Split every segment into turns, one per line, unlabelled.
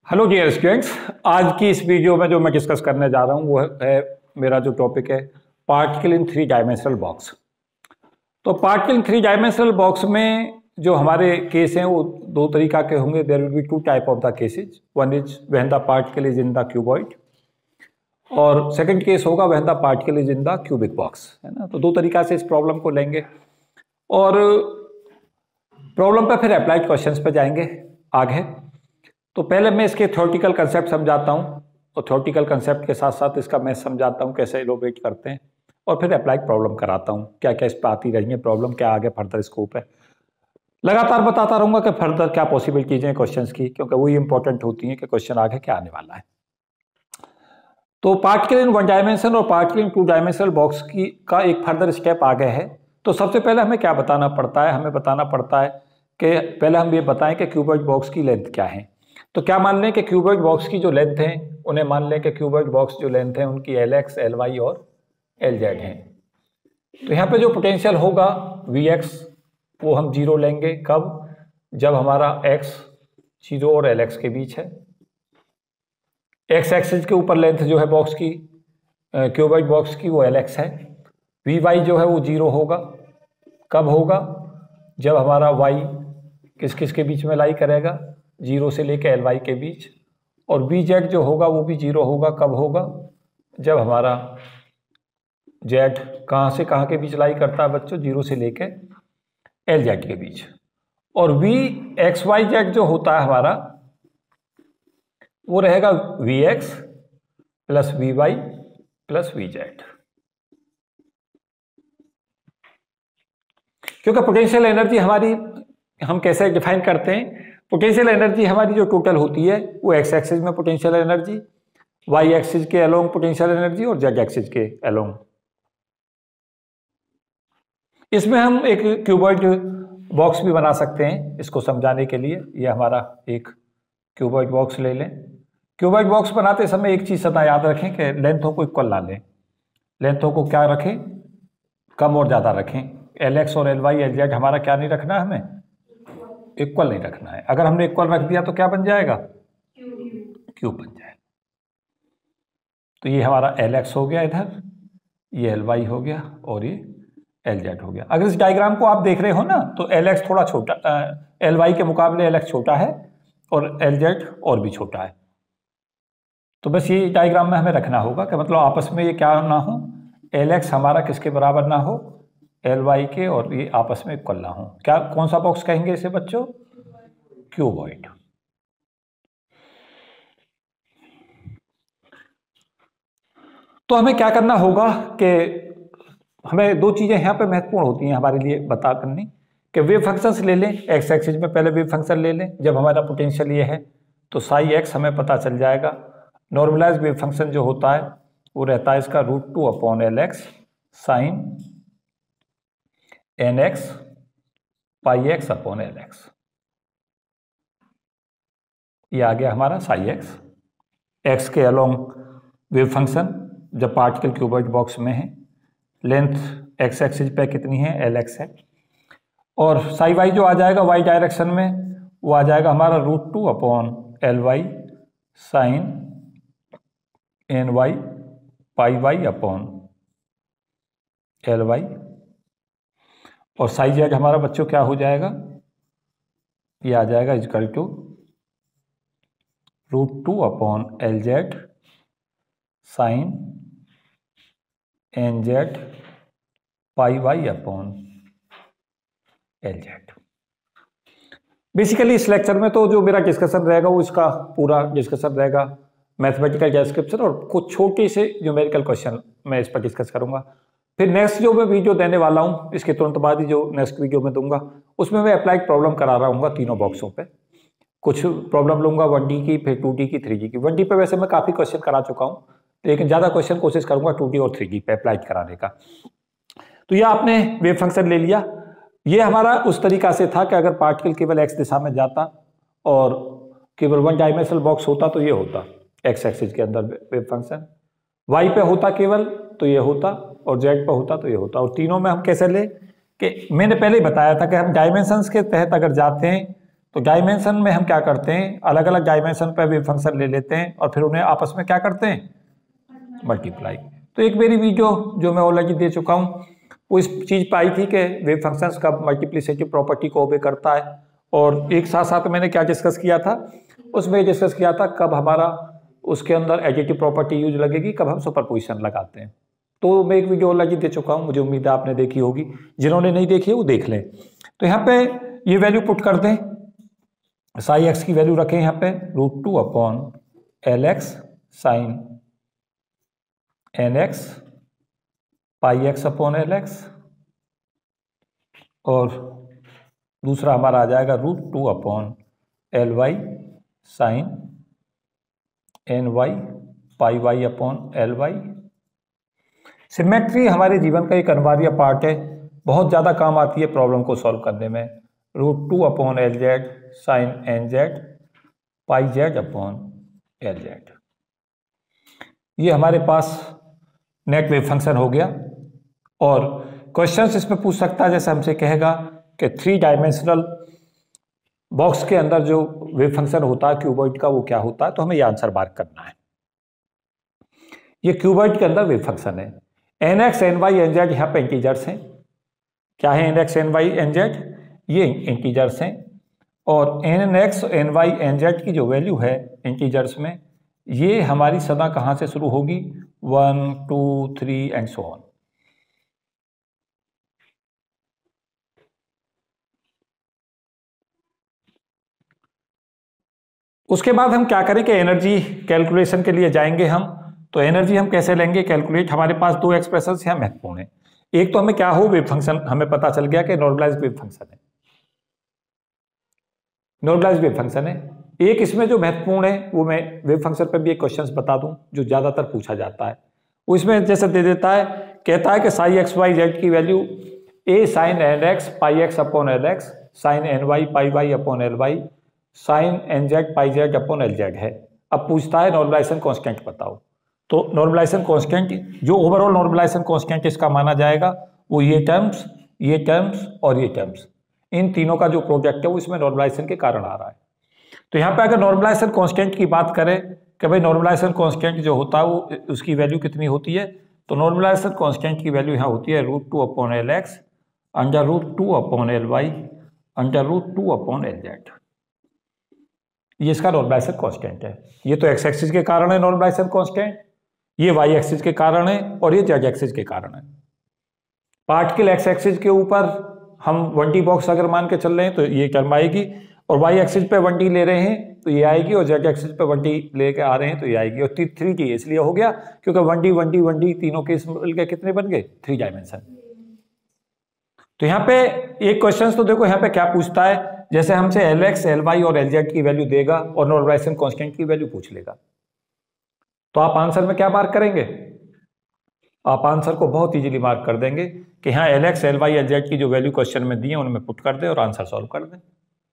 Hello dear students, आज की इस वीडियो में जो मैं डिस्कस करने जा रहा हूँ वो है मेरा जो टॉपिक है particle in three dimensional box. तो particle in three dimensional box में जो हमारे केस हैं वो दो तरीका के होंगे। There will be two type of the cases. One is when the particle is in the cuboid और सेकंड केस होगा when the particle is in the cubic box, है ना। तो दो तरीका से इस प्रॉब्लम को लेंगे और प्रॉब्लम पे फिर अप्लाइड क्वेश्चंस पे जाएंगे आगे। तो पहले मैं इसके थ्योरेटिकल कंसेप्ट समझाता हूँ और थ्योरेटिकल कंसेप्ट के साथ साथ इसका मैं समझाता हूँ कैसे इलोबरेट करते हैं और फिर अप्लाइड प्रॉब्लम कराता हूँ, क्या क्या इस पर आती रही है प्रॉब्लम, क्या आगे फर्दर स्कोप है। लगातार बताता रहूँगा कि फर्दर क्या पॉसिबिलिटीज हैं क्वेश्चंस की, क्योंकि वही इंपॉर्टेंट होती हैं कि क्वेश्चन आगे क्या आने वाला है। तो पार्टिकल इन वन डायमेंशन और particle in two dimensional box की का एक फर्दर स्टेप आगे है। तो सबसे पहले हमें क्या बताना पड़ता है, हमें बताना पड़ता है कि पहले हम ये बताएं कि क्यूबॉइड बॉक्स की लेंथ क्या है। तो क्या मान लें कि क्यूबॉइड बॉक्स की जो लेंथ है उन्हें मान लें कि क्यूबॉइड बॉक्स जो लेंथ है उनकी Lx, Ly और Lz है। तो यहाँ पे जो पोटेंशियल होगा Vx वो हम 0 लेंगे। कब? जब हमारा x 0 और Lx के बीच है। x एक्सिस के ऊपर लेंथ जो है बॉक्स की, क्यूबॉइड बॉक्स की, वो Lx है। Vy जो है वो 0 होगा। कब होगा? जब हमारा y किस किस के बीच में लाई करेगा, 0 से लेके Ly के बीच। और Vz जो होगा वो भी 0 होगा। कब होगा? जब हमारा z कहाँ से कहाँ के बीच लाई करता है बच्चों, 0 से लेके Lz के बीच। और Vxyz जो होता है हमारा वो रहेगा Vx plus Vy plus Vz। क्योंकि पोटेंशियल एनर्जी हमारी हम कैसे डिफाइन करते हैं, पोटेंशियल एनर्जी हमारी जो टोटल होती है वो एक्स एक्सिस में पोटेंशियल एनर्जी, वाई एक्सिस के अलोंग पोटेंशियल एनर्जी और जेड एक्सिस के अलोंग। इसमें हम एक क्यूबॉइड बॉक्स भी बना सकते हैं इसको समझाने के लिए। ये हमारा एक क्यूबॉइड बॉक्स ले लें। क्यूबॉइड बॉक्स बनाते समय एक चीज सदा याद रखें कि लेंथों को इक्वल ना लें। लेंथों को क्या रखें, कम और ज्यादा रखें। Lx और Ly Lz हमारा क्या नहीं रखना, हमें इक्वल नहीं रखना है। अगर हमने इक्वल रख दिया तो क्या बन जाएगा, क्यूब बन जाएगा। तो ये हमारा Lx हो गया इधर, ये Ly हो गया और ये Lz हो गया। अगर इस डायग्राम को आप देख रहे हो ना तो Lx थोड़ा छोटा, Ly के मुकाबले Lx छोटा है और Lz और भी छोटा है। तो बस ये डायग्राम में हमें रखना होगा कि मतलब आपस में ये क्या ना हो, Lx हमारा किसके बराबर ना हो, Ly के, और ये आपस में इक्वल ना हो। क्या, कौन सा बॉक्स कहेंगे इसे बच्चों, क्यूबॉइड। तो हमें क्या करना होगा कि हमें दो चीजें यहाँ पे महत्वपूर्ण होती हैं हमारे लिए बता करनी, कि वेव फंक्शंस ले लें। एक्स एक्सिस में पहले वेव फंक्शन ले लें। जब हमारा पोटेंशियल ये है तो साई एक्स हमें पता चल जाएगा। नॉर्मलाइज वेव फंक्शन जो होता है वो रहता है इसका √2/Lx साइन nx πx/Lx। ये आ गया हमारा साई एक्स, एक्स के अलोंग वेव फंक्शन जब पार्टिकल क्यूबॉइड बॉक्स में है। लेंथ एक्स एक्सिस पे कितनी है, Lx है। और साई वाई जो आ जाएगा वाई डायरेक्शन में वो आ जाएगा हमारा √2/Ly साइन ny πy/Ly। और साई जेड हमारा बच्चों क्या हो जाएगा, ये आ जाएगा equal to √2/Lz sine nz πy/Lz। Basically इस लेक्चर में तो जो मेरा डिस्कशन रहेगा वो इसका पूरा डिस्कशन रहेगा, मैथमेटिकल डिस्क्रिप्शन और कुछ छोटे से न्यूमेरिकल क्वेश्चन मैं इस पर डिस्कस करूंगा। फिर नेक्स्ट जो मैं वीडियो देने वाला हूं, इसके तुरंत बाद ही जो नेक्स्ट वीडियो में दूंगा, उसमें मैं अप्लाइड प्रॉब्लम करा रहा हूँ तीनों बॉक्सों पे। कुछ प्रॉब्लम लूंगा 1D की, फिर 2D की, 3D की। 1D पे वैसे मैं काफ़ी क्वेश्चन करा चुका हूँ, लेकिन ज़्यादा क्वेश्चन कोशिश करूंगा 2D और 3D पे अप्लाइड कराने का। तो ये आपने वेव फंक्शन ले लिया। ये हमारा उस तरीका से था कि अगर पार्टिकल केवल एक्स दिशा में जाता और केवल वन डायमेंशनल बॉक्स होता तो ये होता एक्स एक्सिस के अंदर वेव फंक्शन, वाई पे होता केवल तो ये होता, और जेड पे होता तो ये होता। और तीनों में हम कैसे ले, कि मैंने पहले ही बताया था कि हम डायमेंशंस के तहत अगर जाते हैं तो डायमेंशन में हम क्या करते हैं, अलग अलग डायमेंशन पर वेव फंक्शन ले लेते हैं और फिर उन्हें आपस में क्या करते हैं, मल्टीप्लाई। तो एक मेरी वीडियो जो मैं ऑलरेडी दे चुका हूँ, वो इस चीज़ पर आई थी कि वेव फंक्शंस का मल्टीप्लिसिटी प्रॉपर्टी को ओबे करता है। और एक साथ साथ मैंने क्या डिस्कस किया था, उसमें डिस्कस किया था कब हमारा उसके अंदर एडिटिव प्रॉपर्टी यूज लगेगी, कब हम सुपरपोजिशन लगाते हैं। तो मैं एक वीडियो ऑलरेडी दे चुका हूँ, मुझे उम्मीद है आपने देखी होगी, जिन्होंने नहीं देखी है वो देख लें। तो यहाँ पे ये वैल्यू पुट कर दें, साई एक्स की वैल्यू रखें यहाँ पे √2/Lx sign nx pi x/Lx, और दूसरा हमारा आ जाएगा √2/Ly sign ny pi y/Ly। Symmetry हमारे जीवन का एक अनिवार्य पार्ट है, बहुत ज़्यादा काम आती है प्रॉब्लम को सॉल्व करने में। √2/Lz sine nz pi z/Lz, ये हमारे पास नेट वेव फंक्शन हो गया। और क्वेश्चंस इसमें पूछ सकता है, जैसे हमसे कहेगा कि 3 डायमेंशनल बॉक्स के अंदर जो वेव फंक्शन होता है क्यूबॉइड का, वो क्या होता है, तो हमें ये आंसर मार्क करना है। ये क्यूबॉइड के अंदर वेव फंक्शन है। nx ny nz यहाँ पे इंटीजर्स हैं। क्या है nx ny nz? ये इंटीजर्स हैं। और nx ny nz की जो वैल्यू है इंटीजर्स में, ये हमारी सदा कहाँ से शुरू होगी, 1 2 3 एंड सो ऑन। उसके बाद हम क्या करें कि एनर्जी कैलकुलेशन के लिए जाएंगे हम। तो एनर्जी हम कैसे लेंगे कैलकुलेट, हमारे पास 2 एक्सप्रेशंस यहाँ महत्वपूर्ण है। एक तो हमें क्या हो, वेव फंक्शन हमें पता चल गया कि नॉर्मलाइज्ड वेव फंक्शन है, नॉर्मलाइज्ड वेव फंक्शन है। एक इसमें जो महत्वपूर्ण है, वो मैं वेव फंक्शन पर भी एक क्वेश्चन बता दूं जो ज्यादातर पूछा जाता है। वो इसमें जैसे दे देता है, कहता है कि साई एक्स वाई जेड की value a sine nx pi x/Lx sine ny pi y/Ly sine nz pi z/Lz है। अब पूछता है नॉर्मलाइजेशन कांस्टेंट बताओ। तो नॉर्मलाइजेशन कांस्टेंट, जो ओवरऑल नॉर्मलाइजेशन कांस्टेंट इसका माना जाएगा, वो ये टर्म्स और ये टर्म्स, इन तीनों का जो प्रोडक्ट है वो इसमें नॉर्मलाइजेशन के कारण आ रहा है। तो यहाँ पे अगर नॉर्मलाइजेशन कांस्टेंट की बात करें कि भाई नॉर्मलाइजेशन कांस्टेंट जो होता है वो उसकी वैल्यू कितनी होती है, तो नॉर्मलाइजेशन कांस्टेंट की वैल्यू यहाँ होती है √2/Lx √2/Ly √2/Lz। ये इसका नॉर्मलाइजेशन कांस्टेंट है। ये तो एक्स एक्सिस के कारण है नॉर्मलाइजेशन कांस्टेंट, ये वाई एक्सिस के कारण है, और ये जेड एक्सिस के कारण है। पार्टिकल एक्स एक्सिस के ऊपर हम 1D बॉक्स अगर मान के चल रहे हैं तो ये टर्म आएगी, और वाई एक्सिस पे 1D ले रहे हैं तो ये आएगी, और जेड एक्सिस पे 1D लेके आ रहे हैं तो ये आएगी। और 3D इसलिए हो गया क्योंकि 1D तीनों के मिलकर कितने बन गए, 3 डायमेंशन। तो यहाँ पे एक क्वेश्चन तो देखो यहाँ पे क्या पूछता है, जैसे हमसे Lx Ly और Lz की वैल्यू देगा और नॉर्मलाइजेशन कांस्टेंट की वैल्यू पूछ लेगा, तो आप आंसर में क्या मार्क करेंगे, आप आंसर को बहुत इजीली मार्क कर देंगे कि यहाँ Lx Ly Lz की जो वैल्यू क्वेश्चन में दी है उनमें पुट कर दे और आंसर सॉल्व कर दे।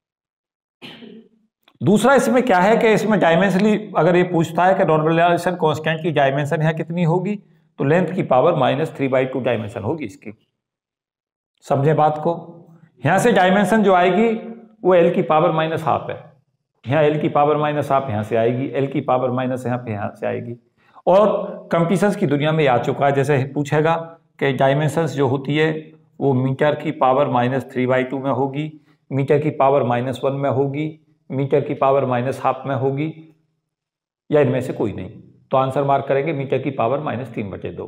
दूसरा इसमें क्या है कि इसमें डायमेंशनली अगर ये पूछता है कि नॉर्मलाइजेशन कांस्टेंट की डायमेंशन यहाँ कितनी होगी, तो लेंथ की पावर -3/2 डायमेंशन होगी इसकी। समझे बात को, यहां से डायमेंशन जो आएगी वो l की पावर -½ है। यहाँ l की पावर -½ यहाँ से आएगी, l की पावर माइनस यहाँ से आएगी। और कंप्यूटर्स की दुनिया में आ चुका है, जैसे पूछेगा कि डायमेंशंस जो होती है वो मीटर की पावर -3/2 में होगी, मीटर की पावर -1 में होगी, मीटर की पावर -½ में होगी, या इनमें से कोई नहीं, तो आंसर मार्क करेंगे मीटर की पावर -3/2।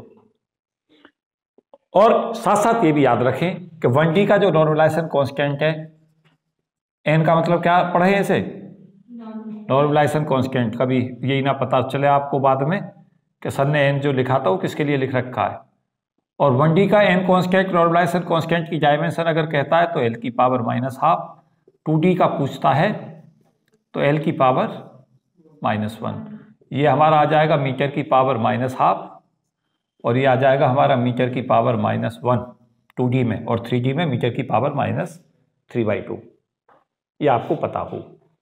और साथ साथ ये भी याद रखें कि 1D का जो नॉर्मलाइजेशन कांस्टेंट है, n का मतलब क्या पढ़े ऐसे, नॉर्मलाइजेशन कांस्टेंट। कभी यही ना पता चले आपको बाद में कि सर ने n जो लिखा था वो किसके लिए लिख रखा है। और 1D का n कांस्टेंट नॉर्मलाइजेशन कांस्टेंट की डायमेंशन अगर कहता है तो l की पावर -½ 2D का पूछता है तो l की पावर -1, ये हमारा आ जाएगा मीटर की पावर -½ और ये आ जाएगा हमारा मीटर की पावर -1 2D में, और 3D में मीटर की पावर -3/2, ये आपको पता हो।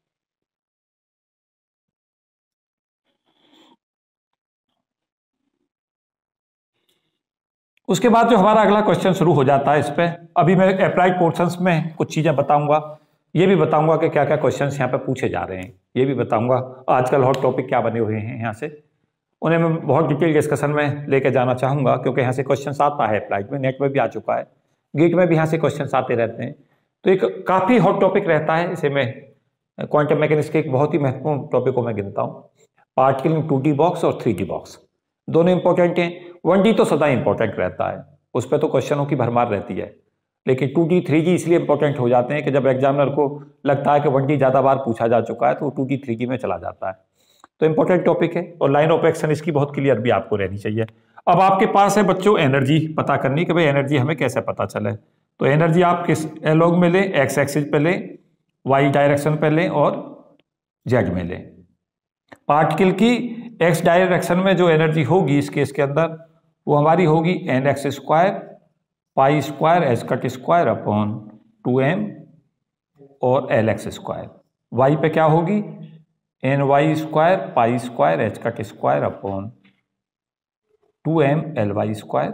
उसके बाद जो हमारा अगला क्वेश्चन शुरू हो जाता है, इस पे अभी मैं अप्लाइड पोर्शंस में कुछ चीजें बताऊंगा ये भी बताऊंगा कि क्या क्या क्वेश्चंस यहाँ पे पूछे जा रहे हैं, ये भी बताऊंगा। आजकल हॉट टॉपिक क्या बने हुए हैं यहाँ से, उन्हें मैं बहुत डिटेल डिस्कशन में लेके जाना चाहूँगा, क्योंकि यहाँ से क्वेश्चन आता है अप्लाइड में, नेट में भी आ चुका है, गेट में भी यहाँ से क्वेश्चन आते रहते हैं। तो एक काफ़ी हॉट टॉपिक रहता है, इसे मैं क्वांटम मैकेनिक्स के एक बहुत ही महत्वपूर्ण टॉपिक को मैं गिनता हूँ। पार्टिकल इन 2D बॉक्स और 3D बॉक्स दोनों इंपॉर्टेंट हैं। 1D तो सदा इंपॉर्टेंट रहता है, उस पर तो क्वेश्चनों की भरमार रहती है, लेकिन 2D 3D इसलिए इंपॉर्टेंट हो जाते हैं कि जब एग्जामिनर को लगता है कि 1D ज़्यादा बार पूछा जा चुका है तो 2D 3D में चला जाता है। तो इंपॉर्टेंट टॉपिक है और लाइन ऑफ एक्शन इसकी बहुत क्लियर भी आपको रहनी चाहिए। अब आपके पास है बच्चों एनर्जी पता करनी कि भाई एनर्जी हमें कैसे पता चले। तो एनर्जी आप किस एलॉग में लें, एक्स एक्सिस पे लें, वाई डायरेक्शन पे लें और जेड में लें। पार्टिकल की एक्स डायरेक्शन में जो एनर्जी होगी इस केस के अंदर वो हमारी होगी N X square pi square H cut square upon 2m और एल एक्स स्क्वायर। वाई पे क्या होगी N Y square pi square H cut square upon 2m L Y square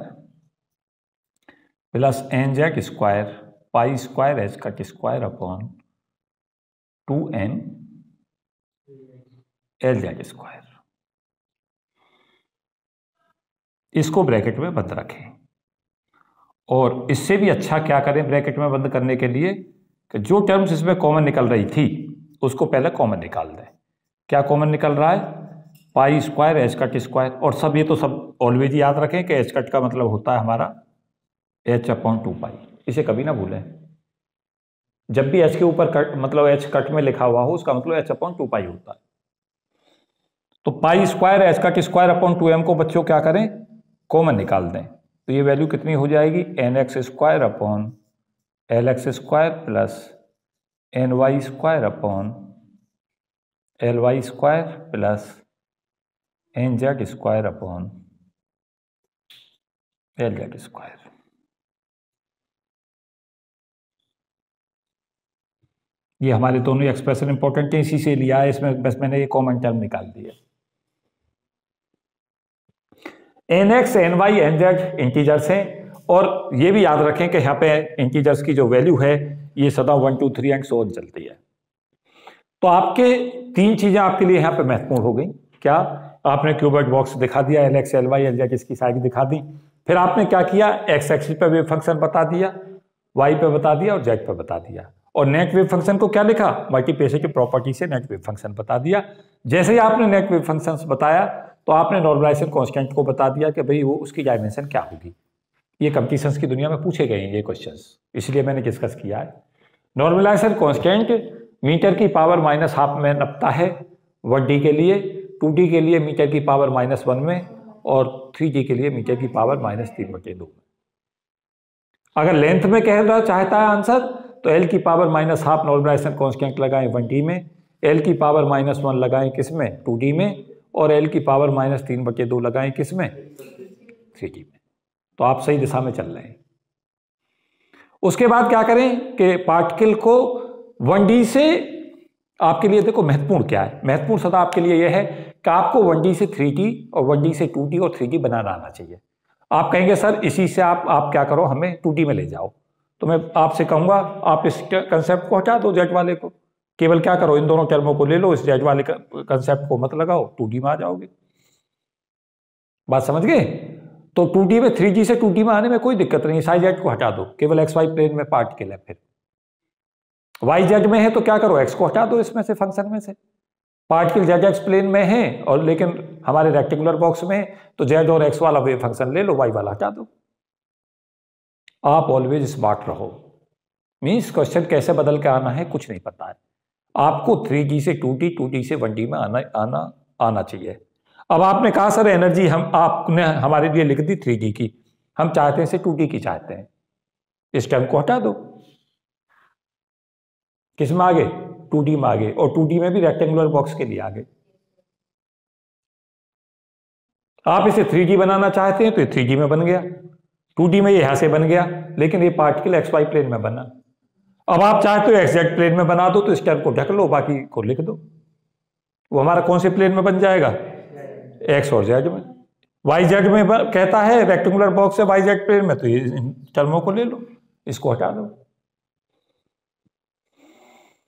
plus N Z square pi square H cut square upon 2m L Z square. इसको bracket में बंद रखें और इससे भी अच्छा क्या करें ब्रैकेट में बंद करने के लिए कि जो टर्म्स इसमें कॉमन निकल रही थी उसको पहले कॉमन निकाल दें। क्या कॉमन निकल रहा है pi square H cut square, और सब ये तो सब ऑलवेज याद रखें कि एच कट का मतलब होता है हमारा h अपॉन 2 पाई, इसे कभी ना भूलें। जब भी h के ऊपर कट मतलब h कट में लिखा हुआ हो उसका मतलब h अपॉन 2 पाई होता है। तो pi square H cut square upon 2m को बच्चों क्या करें कॉमन निकाल दें। तो ये वैल्यू कितनी हो जाएगी N X square upon L X square plus N Y square upon L Y square plus N Z square upon L Z square. ये हमारे दोनों एक्सप्रेशन इंपॉर्टेंट है, इसी से लिया है, इसमें बस मैंने ये कॉमन टर्म निकाल दिया। N X N Y N Z integers हैं और ये भी याद रखें कि यहाँ पे इंटीजर्स की जो वैल्यू है ये सदा 1 2 3 एंड सो ऑन चलती है। तो आपके तीन चीजें आपके लिए यहाँ पे महत्वपूर्ण हो गई। क्या आपने क्यूबॉइड बॉक्स दिखा दिया, L X L Y L Z इसकी साइड दिखा दी, फिर आपने क्या किया एक्स एक्सिस पे वेव फंक्शन बता दिया, वाई पे बता दिया और जेड पे बता दिया, और नेट वेव फंक्शन को क्या लिखा मल्टीप्लिसिटी प्रॉपर्टी से नेट वेव फंक्शन बता दिया। जैसे ही आपने नेट वेव फंक्शन बताया तो आपने नॉर्मलाइजेशन कांस्टेंट को बता दिया कि भाई वो उसकी डायमेंशन क्या होगी। ये कंपटीशंस की दुनिया में पूछे गए हैं ये क्वेश्चंस, इसलिए मैंने डिस्कस किया है। नॉर्मलाइजेशन कांस्टेंट मीटर की पावर -½ में नपता है 1D के लिए, 2D के लिए मीटर की पावर -1 में और 3D के लिए मीटर की पावर -3/2 में। अगर लेंथ में कहना चाहता है आंसर तो L की पावर -½ नॉर्मलाइजेशन कांस्टेंट लगाएं 1D में, L की पावर -1 लगाएं किसमें 2D में, और L की पावर -3/2 लगाएं किसमें 3D में। तो आप सही दिशा में चल रहे हैं। उसके बाद क्या करें कि पार्टिकल को 1D से आपके लिए देखो महत्वपूर्ण क्या है, महत्वपूर्ण सदा आपके लिए यह है कि आपको 1D से 3D और 1D से 2D और 3D बनाना आना चाहिए। आप कहेंगे सर इसी से आप क्या करो हमें 2D में ले जाओ, तो मैं आपसे कहूंगा आप इस कंसेप्ट को हटा दो, जेड वाले को, केवल क्या करो इन दोनों टर्मों को ले लो, इस जेड वाले कंसेप्ट को मत लगाओ, 2D में आ जाओगे। बात समझ गए? तो 2D में 3D से 2D में आने में कोई दिक्कत नहीं, साई जेड को हटा दो, केवल XY प्लेन में पार्टिकल है। फिर YZ में है तो क्या करो x को हटा दो इसमें से, फंक्शन में से। पार्टिकल ZX प्लेन में है और लेकिन हमारे रेक्टेंगुलर बॉक्स में है तो Z और X वाला वेव फंक्शन ले लो, Y वाला हटा दो। आप ऑलवेज स्मार्ट रहो, मीन्स क्वेश्चन कैसे बदल के आना है कुछ नहीं पता है आपको। 3D से 2D 2D से 1D में आना चाहिए। अब आपने कहा सर एनर्जी आपने हमारे लिए लिख दी 3D की, हम चाहते हैं से 2D की चाहते हैं, इस टर्म को हटा दो, किस में आगे 2D में आगे, और 2D में भी रेक्टेंगुलर बॉक्स के लिए आगे। आप इसे 3D बनाना चाहते हैं तो ये 3D में बन गया, 2D में ये यहां से बन गया, लेकिन ये पार्टिकल XY प्लेन में बना। अब आप चाहते हो XZ प्लेन में बना दो तो इस टर्म को ढक लो, बाकी को लिख दो। वो हमारा कौन से प्लेन में बन जाएगा X और Z में। YZ में कहता है रेक्टेंगुलर बॉक्स है YZ प्लेन में, तो ये टर्मों को ले लो, इसको हटा दो।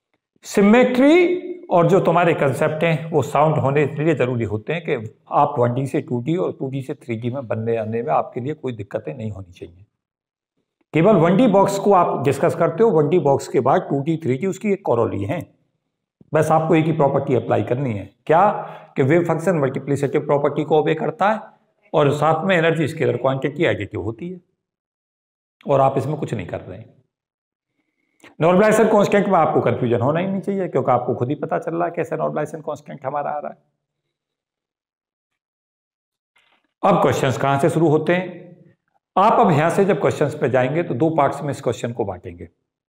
सिमेट्री और जो तुम्हारे कंसेप्ट हैं वो साउंड होने इसलिए जरूरी होते हैं कि आप 1D से 2D और 2D से 3D में बनने आने में आपके लिए कोई दिक्कतें नहीं होनी चाहिए। केवल 1D बॉक्स को आप डिस्कस करते हो, 1D बॉक्स के बाद 2D 3D उसकी एक कॉरोली है। बस आपको एक ही प्रॉपर्टी अप्लाई करनी है, क्या कि वेव फंक्शन मल्टीप्लिसिटिव प्रॉपर्टी को ओबे करता है और साथ में एनर्जी स्केलर क्वांटिटी एडिटिव होती है, और आप इसमें कुछ नहीं कर रहे हैं। नॉर्मलाइजेशन कांस्टेंट में आपको कंफ्यूजन होना ही नहीं चाहिए, क्योंकि आपको खुद ही पता चल रहा है कैसे नॉर्मलाइजेशन कांस्टेंट हमारा आ रहा है। अब क्वेश्चंस कहां से शुरू होते हैं? आप अब यहां से जब क्वेश्चंस पे जाएंगे तो दो पार्ट्स में इस क्वेश्चन को बांटेंगे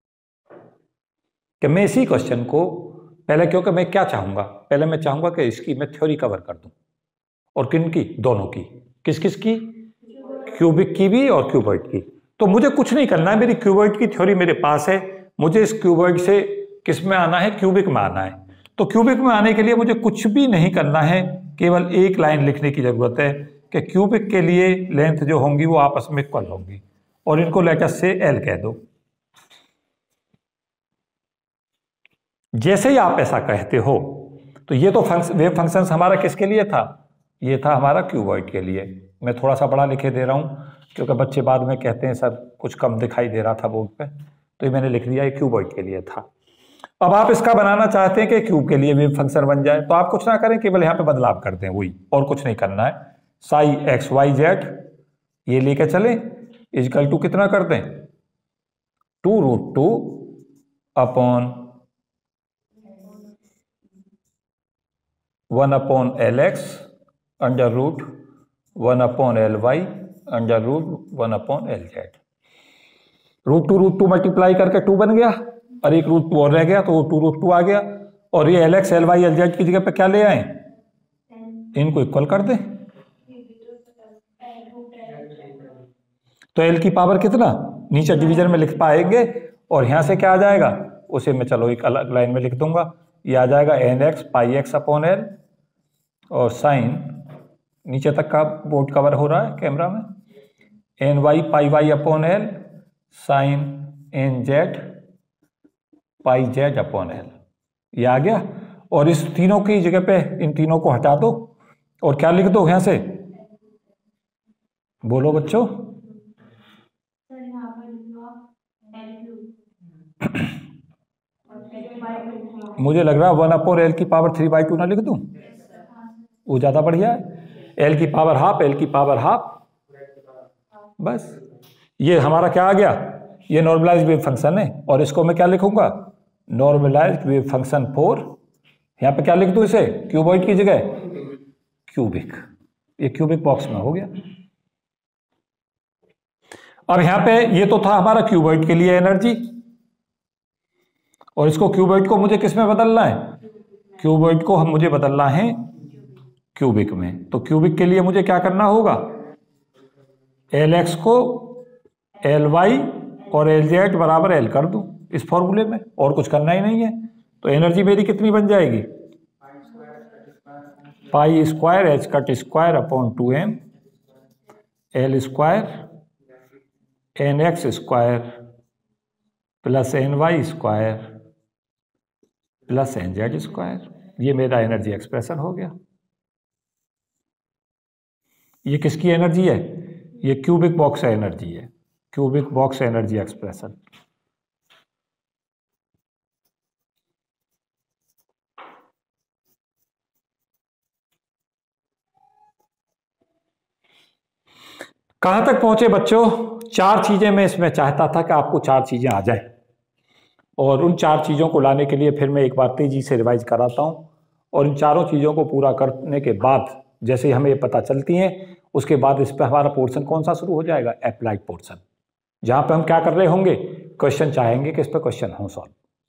कि मैं इसी क्वेश्चन को पहले, क्योंकि मैं क्या चाहूंगा, पहले मैं चाहूंगा कि इसकी मैं थ्योरी कवर कर दूं, और किन की? दोनों की। किस किस की? क्यूबिक की भी और क्यूबॉइड की। तो मुझे कुछ नहीं करना है, मेरी क्यूबॉइड की थ्योरी मेरे पास है, मुझे इस क्यूबॉइड से किस में आना है? क्यूबिक में आना है। तो क्यूबिक में आने के लिए मुझे कुछ भी नहीं करना है, केवल एक लाइन लिखने की जरूरत है कि क्यूबिक के लिए लेंथ जो होंगी वो आपस में इक्वल होंगी, और इनको लेटर से एल कह दो। जैसे ही आप ऐसा कहते हो तो ये तो वेव फंक्शन हमारा किसके लिए था? ये था हमारा क्यूबॉइड के लिए। मैं थोड़ा सा बड़ा लिखे दे रहा हूं क्योंकि बच्चे बाद में कहते हैं सर कुछ कम दिखाई दे रहा था बोर्ड पे, तो ये मैंने लिख दिया, ये क्यूबॉइड के लिए था। अब आप इसका बनाना चाहते हैं कि क्यूब के लिए वेव फंक्शन बन जाए, तो आप कुछ ना करें, केवल यहाँ पे बदलाव कर दें, वही, और कुछ नहीं करना है। साई एक्स वाई जेड ये लेके चले, इजकल टू कितना कर दें? 2√2 upon 1/LX under root 1/LY under root 1/LZ। √2 multiply करके 2 बन गया, और एक √2 और रह गया तो वो 2√2 आ गया, और ये LX LY LZ की जगह पे क्या ले आए? इनको इक्वल कर दें। तो L की पावर कितना? नीचे डिवीजन में लिख पाएंगे, और यहां से क्या आ जाएगा? उसे मैं चलो एक अलग लाइन में लिख दूंगा, ये आ जाएगा NX πx/L, और साइन नीचे तक का बोर्ड कवर हो रहा है कैमरा में, NY πy/L sign NZ πz/L, ये आ गया। और इस तीनों की जगह पे इन तीनों को हटा दो, और क्या लिख दो यहां से? बोलो बच्चों। मुझे लग रहा है 1/L की पावर 3/2 ना लिख दूं, वो ज्यादा बढ़िया है। L की पावर हाफ, L की पावर हाफ, बस। ये हमारा क्या आ गया? ये नॉर्मलाइज्ड वेव फंक्शन है, और इसको मैं क्या लिखूंगा? नॉर्मलाइज्ड वेव फंक्शन फॉर, यहां पे क्या लिख दूं इसे? क्यूबॉइड की जगह क्यूबिक। ये क्यूबिक बॉक्स में हो गया। अब यहां पे ये तो था हमारा क्यूबॉइड के लिए एनर्जी, और इसको क्यूबॉइड को मुझे किस में बदलना है? क्यूबॉइड को मुझे बदलना है क्यूबिक में। तो क्यूबिक के लिए मुझे क्या करना होगा? LX को LY और LZ बराबर L कर दूं इस फॉर्मूले में, और कुछ करना ही नहीं है। तो एनर्जी मेरी कितनी बन जाएगी? π² h/2m L² NX² plus NY² plus NZ²। ये मेरा एनर्जी एक्सप्रेशन हो गया। ये किसकी एनर्जी है? ये क्यूबिक बॉक्स एनर्जी है, क्यूबिक बॉक्स एनर्जी एक्सप्रेशन। कहां तक पहुंचे बच्चों? 4 चीजें मैं इसमें चाहता था कि आपको 4 चीजें आ जाए, और उन 4 चीजों को लाने के लिए फिर मैं एक बार तेजी से रिवाइज कराता हूं, और इन चारों चीजों को पूरा करने के बाद जैसे हमें ये पता चलती हैं, उसके बाद इस पर हमारा पोर्शन कौन सा शुरू हो जाएगा? अप्लाइड पोर्शन, जहां पे हम क्या कर रहे होंगे? क्वेश्चन चाहेंगे कि इस पर क्वेश्चन हो सॉल्व।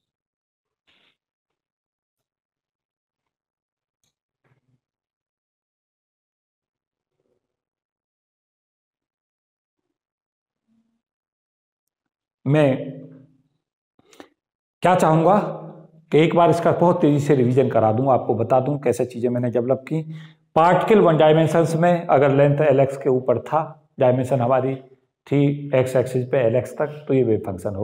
मैं क्या चाहूंगा कि एक बार इसका बहुत तेजी से रिवीजन करा दूं, आपको बता दूं कैसे चीजें मैंने डेवलप की। पार्टिकल 1 डायमेंशंस में अगर लेंथ LX के ऊपर था, डायमेंशन हमारी थी X एक्सिस पे LX तक, तो ये वेव फंक्शन होगा।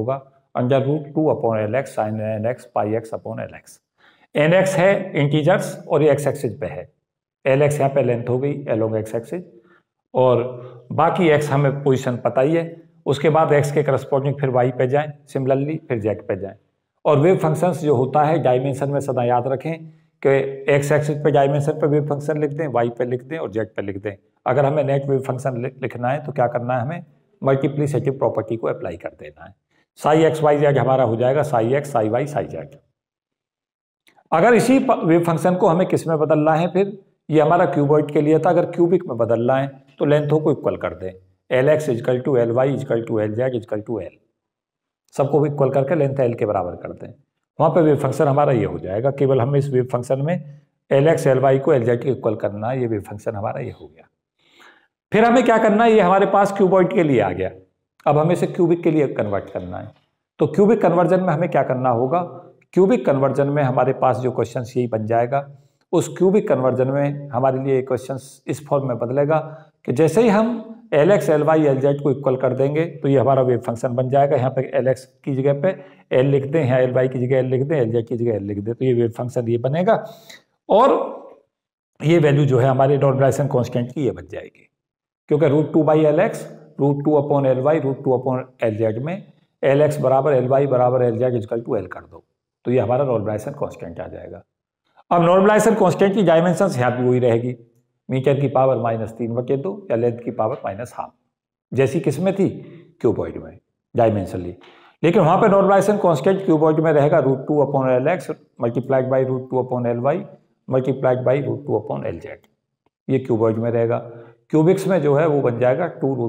√2/LX sin nx pi x/LX। nx है इंटीजर्स और ये x एक्सिस पे है, LX यहाँ पे लेंथ हो गई along x एक्सिस, और बाकी x हमें पोजीशन पता ही है। उसके बाद x के करस्पॉन्डिंग फिर y पे जाएं, सिमिलरली फिर z पे जाएं। और वेव फंक्शंस जो होता है डायमेंशन में सदा याद रखें कि x एक्सिस पे डायमेंशन पे वेव फंक्शन लिख दें, y पे लिख दें और z पे लिख दें। अगर हमें नेट वेव फंक्शन लिखना है तो क्या करना है, हमें मल्टीप्लिसिटी प्रॉपर्टी को अप्लाई कर देना है। साई एक्स वाई जेड हमारा हो जाएगा psi X psi Y psi Z. अगर इसी वेव फंक्शन को हमें किस में बदलना है, फिर ये हमारा क्यूबॉइड के लिए था, अगर क्यूबिक में बदलना है तो लेंथों को इक्वल कर दें, LX is equal to LY is equal to LZ is equal to L, सबको इक्वल करके लेंथ L के बराबर कर दें। वहाँ पे वेव फंक्शन हमारा ये हो जाएगा। केवल हमें इस वेव फंक्शन में LX LY को LZ के इक्वल करना है, ये वेव फंक्शन हमारा ये हो गया। फिर हमें क्या करना है, ये हमारे पास क्यूबॉइड के लिए आ गया, अब हमें इसे क्यूबिक के लिए कन्वर्ट करना है। तो क्यूबिक कन्वर्जन में हमें क्या करना होगा, क्यूबिक कन्वर्जन में हमारे पास जो क्वेश्चन यही बन जाएगा। उस क्यूबिक कन्वर्जन में हमारे लिए क्वेश्चन इस फॉर्म में बदलेगा कि जैसे ही हम LX LY LZ को इक्वल कर देंगे तो ये हमारा वेव फंक्शन बन जाएगा। यहाँ पे LX की जगह पे L लिख दें, यहाँ LY की जगह L लिख दें, LZ की जगह L लिख दें, तो ये वेव फंक्शन ये बनेगा। और ये वैल्यू जो है हमारे नॉर्मलाइजेशन कांस्टेंट की ये बन जाएगी, क्योंकि √2/LX √2/LY √2/LZ में LX बराबर LY बराबर LZ इजकल टू L कर दो, तो ये हमारा नॉर्मलाइजेशन कांस्टेंट आ जाएगा। अब नॉर्मलाइजेशन कांस्टेंट की डायमेंशंस यहाँ भी वही रहेगी, मीटर की पावर -3/2 या लेंथ की पावर -12, जैसी किसमें थी, क्यूबॉइड में डायमेंशनली। लेकिन वहाँ पे नॉर्मलाइजेशन कांस्टेंट क्यूबॉइड में रहेगा √2/LX multiplied by √2/LY multiplied by √2/LZ, ये क्यूबॉइड में रहेगा। क्यूबिक्स में जो है वो बन जाएगा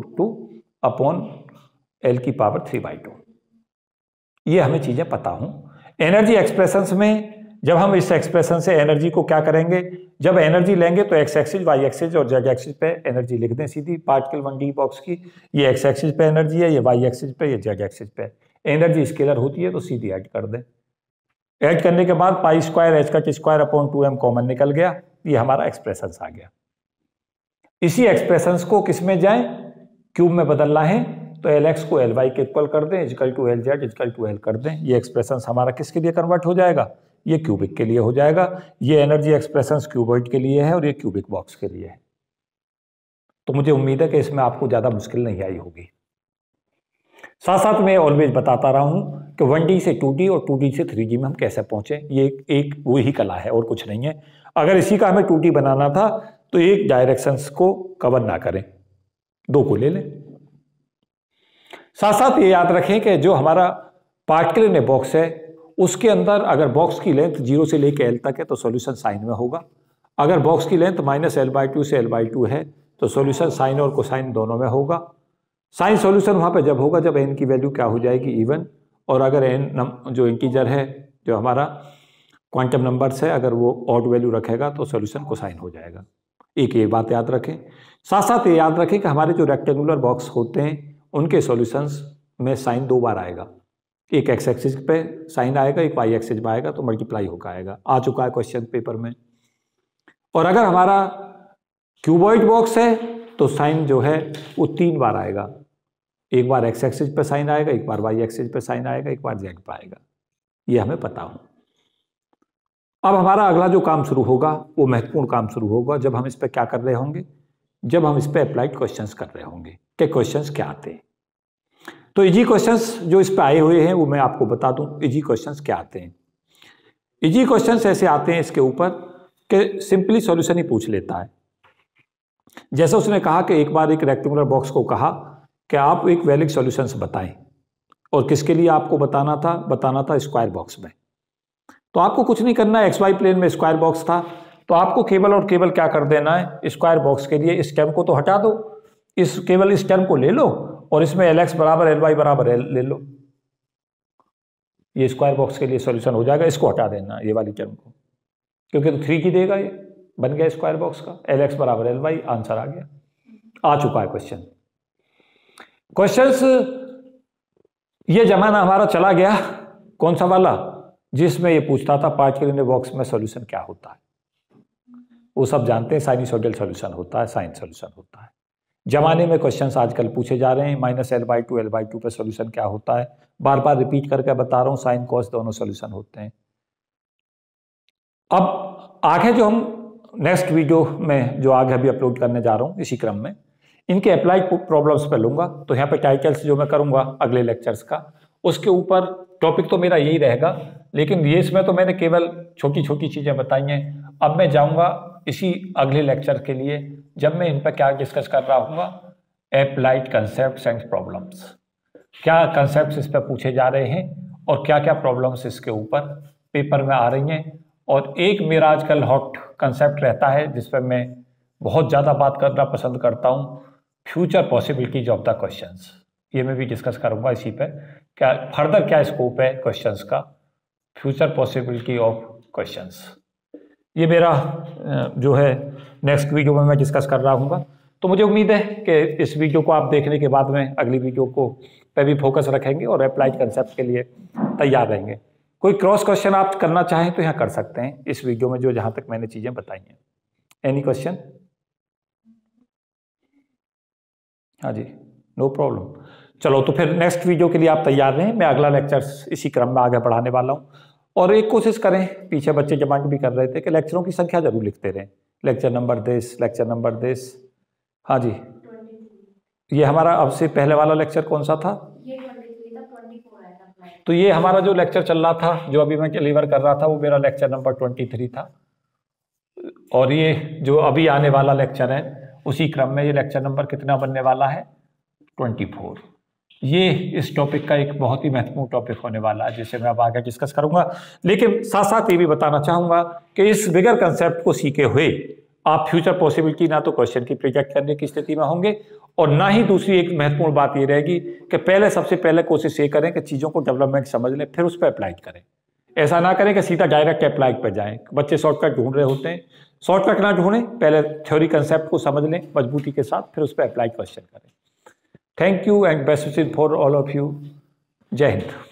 2√2/L3/2। ये हमें चीजें पता हूं। एनर्जी एक्सप्रेशंस में जब हम इस एक्सप्रेशन से एनर्जी को क्या करेंगे, जब एनर्जी लेंगे तो एक्स एक्सिस वाई एक्सिस और जेड एक्सिस पे एनर्जी लिख दें सीधी पार्टिकल 1D बॉक्स की। ये एक्स एक्सिस पे एनर्जी है, ये वाई एक्सिस पे, ये जेड एक्सिस पे। एनर्जी स्केलर होती है तो सीधी ऐड कर दें। ऐड करने के बाद पाई स्क्वायर h²/2m कॉमन निकल गया, ये हमारा एक्सप्रेशन आ गया। इसी एक्सप्रेशंस को किस में जाएं, क्यूब में बदलना है तो LX को LY के इक्वल कर दें is equal to LZ is equal to L कर दें। ये एक्सप्रेशंस हमारा किसके लिए कन्वर्ट हो जाएगा, ये क्यूबिक के लिए हो जाएगा। ये एनर्जी एक्सप्रेशंस क्यूबॉइड के लिए है और ये क्यूबिक बॉक्स के लिए है। तो मुझे उम्मीद है कि इसमें आपको ज़्यादा मुश्किल नहीं आई होगी। साथ साथ मैं ऑलवेज बताता रहा हूँ कि 1D से 2D और 2D से 3D में हम कैसे पहुँचे, ये एक वही कला है और कुछ नहीं है। अगर इसी का हमें 2D बनाना था तो एक डायरेक्शंस को कवर ना करें, दो को ले लें। साथ साथ ये याद रखें कि जो हमारा पार्टिकल इन ए बॉक्स है उसके अंदर अगर बॉक्स की लेंथ 0 से लेकर L तक है तो सॉल्यूशन साइन में होगा। अगर बॉक्स की लेंथ -L/2 से L/2 है तो सॉल्यूशन साइन और कोसाइन दोनों में होगा। साइन सॉल्यूशन वहाँ पे जब होगा जब n की वैल्यू क्या हो जाएगी, इवन। और अगर n जो इंटीजर है, जो हमारा क्वांटम नंबर्स है, अगर वो ऑड वैल्यू रखेगा तो सॉल्यूशन कोसाइन हो जाएगा। एक ये बात याद रखें। साथ साथ ये याद रखें कि हमारे जो रेक्टेंगुलर बॉक्स होते हैं उनके सॉल्यूशंस में साइन 2 बार आएगा, एक एक्स एक्सिस पे साइन आएगा, एक वाई एक्सिस पे आएगा, तो मल्टीप्लाई होकर आएगा। आ चुका है क्वेश्चन पेपर में। और अगर हमारा क्यूबॉइड बॉक्स है तो साइन जो है वो 3 बार आएगा, एक बार एक्स एक्सिस पे साइन आएगा, एक बार वाई एक्सिस पे साइन आएगा, एक बार जेड पे आएगा। ये हमें पता हो। अब हमारा अगला जो काम शुरू होगा वो महत्वपूर्ण काम शुरू होगा जब हम इस पर क्या कर रहे होंगे, जब हम इस पर अप्लाइड क्वेश्चंस कर रहे होंगे कि क्वेश्चंस क्या आते हैं। तो इजी क्वेश्चंस जो इस पे आए हुए हैं वो मैं आपको बता दूं इजी क्वेश्चंस क्या आते हैं। इजी क्वेश्चंस ऐसे आते हैं इसके ऊपर कि सिंपली सॉल्यूशन ही पूछ लेता है। जैसे उसने कहा कि एक बार एक रेक्टेंगुलर बॉक्स को कहा कि आप एक वैलिड सॉल्यूशंस बताएं, और किसके लिए आपको बताना था स्क्वायर बॉक्स में। तो आपको कुछ नहीं करना है, XY प्लेन में स्क्वायर बॉक्स था तो आपको केवल और केवल क्या कर देना है, स्क्वायर बॉक्स के लिए इस टर्म को तो हटा दो, केवल इस टर्म को ले लो और इसमें LX बराबर LY बराबर L ले लो। ये स्क्वायर बॉक्स के लिए सॉल्यूशन हो जाएगा। इसको हटा देना, ये वाली टर्म को, क्योंकि तो 3 की देगा, ये बन गया स्क्वायर बॉक्स का। LX बराबर LY, आंसर आ गया। आ चुका है क्वेश्चन। क्वेश्चंस ये जमाना हमारा चला गया, कौन सा वाला, जिसमें ये पूछता था पार्टिकल इन ए बॉक्स में सॉल्यूशन क्या होता है। वो सब जानते हैं, साइनसॉइडल सॉल्यूशन होता है, साइन सॉल्यूशन होता है। जमाने में क्वेश्चंस आजकल पूछे जा रहे हैं, -L/2 L/2 पे सोल्यूशन क्या होता है, बार बार रिपीट करके बता रहा हूँ, साइन कॉस दोनों सोल्यूशन होते हैं। अब आगे जो हम नेक्स्ट वीडियो में जो आगे अभी अपलोड करने जा रहा हूँ इसी क्रम में इनके अप्लाइड प्रॉब्लम्स पे लूंगा। तो यहाँ पे टाइटल्स जो मैं करूंगा अगले लेक्चर्स का, उसके ऊपर टॉपिक तो मेरा यही रहेगा, लेकिन ये इसमें तो मैंने केवल छोटी छोटी चीज़ें बताई हैं। अब मैं जाऊंगा इसी अगले लेक्चर के लिए, जब मैं इन पर क्या डिस्कस कर रहा हूँ, अप्लाइड कंसेप्ट्स एंड प्रॉब्लम्स, क्या कंसेप्ट्स इस पर पूछे जा रहे हैं और क्या क्या प्रॉब्लम्स इसके ऊपर पेपर में आ रही हैं। और एक मेरा आजकल हॉट कंसेप्ट रहता है जिस पर मैं बहुत ज़्यादा बात करना पसंद करता हूँ, future possibilities of the questions. ये मैं भी डिस्कस करूँगा इसी पे, क्या फर्दर क्या स्कोप है क्वेश्चंस का, फ्यूचर पॉसिबिलिटी ऑफ क्वेश्चंस। ये मेरा जो है नेक्स्ट वीडियो में मैं डिस्कस कर रहा हूँ। तो मुझे उम्मीद है कि इस वीडियो को आप देखने के बाद में अगली वीडियो को पे भी फोकस रखेंगे और अप्लाइड कंसेप्ट के लिए तैयार रहेंगे। कोई क्रॉस क्वेश्चन आप करना चाहें तो यहाँ कर सकते हैं इस वीडियो में, जो जहाँ तक मैंने चीज़ें बताई हैं। Any question? हाँ जी, नो प्रॉब्लम। चलो तो फिर नेक्स्ट वीडियो के लिए आप तैयार रहें, मैं अगला लेक्चर इसी क्रम में आगे बढ़ाने वाला हूँ। और एक कोशिश करें, पीछे बच्चे डिमांड भी कर रहे थे कि लेक्चरों की संख्या जरूर लिखते रहें, lecture number this, lecture number this. हाँ जी, ये हमारा अब से पहले वाला लेक्चर कौन सा था? ये 23 था, 24 आया था। तो ये हमारा जो लेक्चर चल रहा था, जो अभी मैं डिलीवर कर रहा था, वो मेरा लेक्चर नंबर 23 था। और ये जो अभी आने वाला लेक्चर है उसी क्रम में ये लेक्चर नंबर कितना बनने वाला है? 24। ये इस टॉपिक का एक बहुत ही महत्वपूर्ण टॉपिक होने वाला है जिसे मैं अब आगे डिस्कस करूंगा। लेकिन साथ साथ ये भी बताना चाहूंगा कि इस बिगर कंसेप्ट को सीखे हुए आप फ्यूचर पॉसिबिलिटी ना तो क्वेश्चन की प्रोजेक्ट करने की स्थिति में होंगे, और ना ही दूसरी एक महत्वपूर्ण बात ये रहेगी कि पहले सबसे पहले कोशिश ये करें कि चीज़ों को डेवलपमेंट समझ लें, फिर उस पर अप्लाई करें। ऐसा ना करें कि सीधा डायरेक्ट अप्लाई पर जाएं। बच्चे शॉर्टकट ढूंढ रहे होते हैं, शॉर्टकट ना ढूंढें, पहले थ्योरी कंसेप्ट को समझ लें मजबूती के साथ, फिर उस पर अप्लाई क्वेश्चन करें। Thank you and best wishes for all of you. जय हिंद।